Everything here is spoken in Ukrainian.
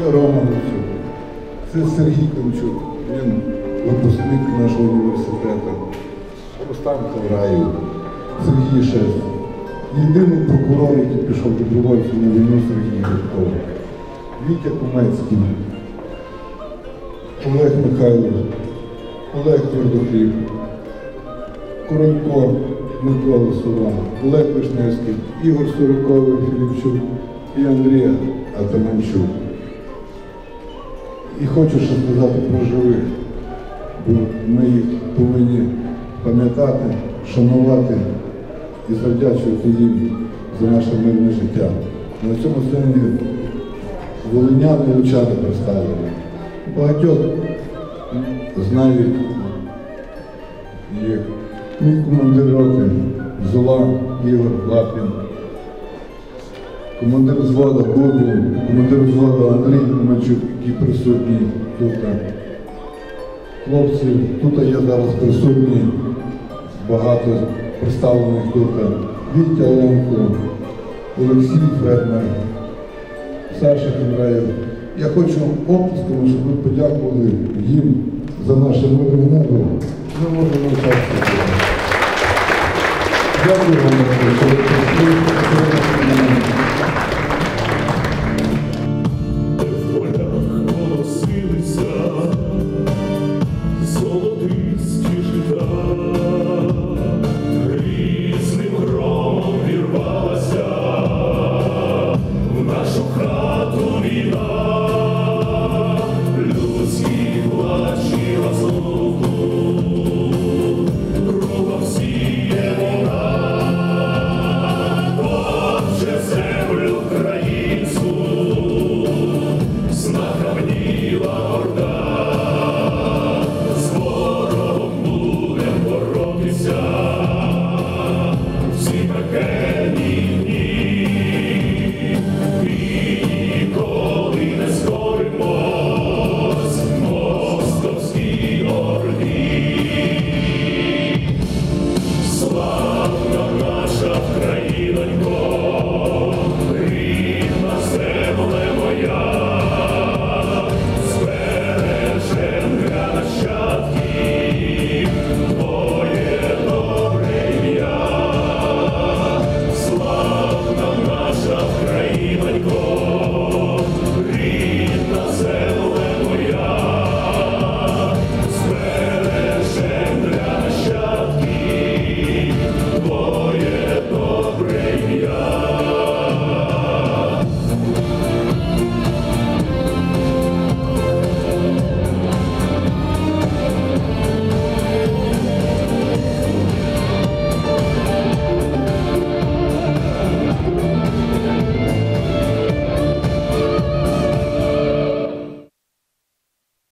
це Рома Гуцюк, це Сергій Кончук, він випускник нашого університету, Рустам Кавраєв, Сергій Шест. Єдиний прокурор, який пішов добровольцем на війну, Сергій Гудков, Вітя Кумецький, Олег Михайлов, Олег Твердохліб, Коронько Микола Сова, Олег Вишневський, Ігор Суриковий, Філіпчук і Андрій Атаманчук. І хочу ще сказати про живих, бо ми їх повинні пам'ятати, шанувати і завдячувати їм за наше мирне життя. На цьому сцені волиняни і лучани представлені. Багатьох знають їх. Мій командир роти Зола Ігор Лапін, командир взводу Губін, командир взводу Андрій Кумачук, який присутній тут. Хлопці, тут є зараз присутні, багато представлених тут. Вітя Ленко, Олексій Фредмер, Саша Кімраєв. Я хочу оплесками, щоб ви подякували їм за наше мирне небо. Ми можемо навчатися. Дякую вам, що ви прийшли.